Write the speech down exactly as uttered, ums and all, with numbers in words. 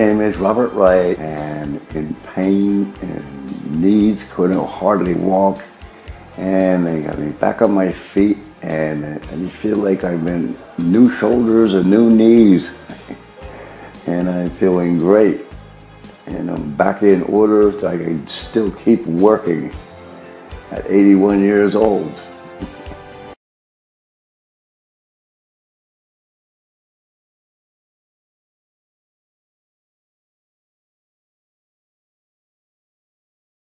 name is Robert Wright, and in pain and knees, couldn't hardly walk, and they got me back on my feet, and I just feel like I've been new shoulders and new knees, and I'm feeling great, and I'm back in order so I can still keep working at eighty-one years old.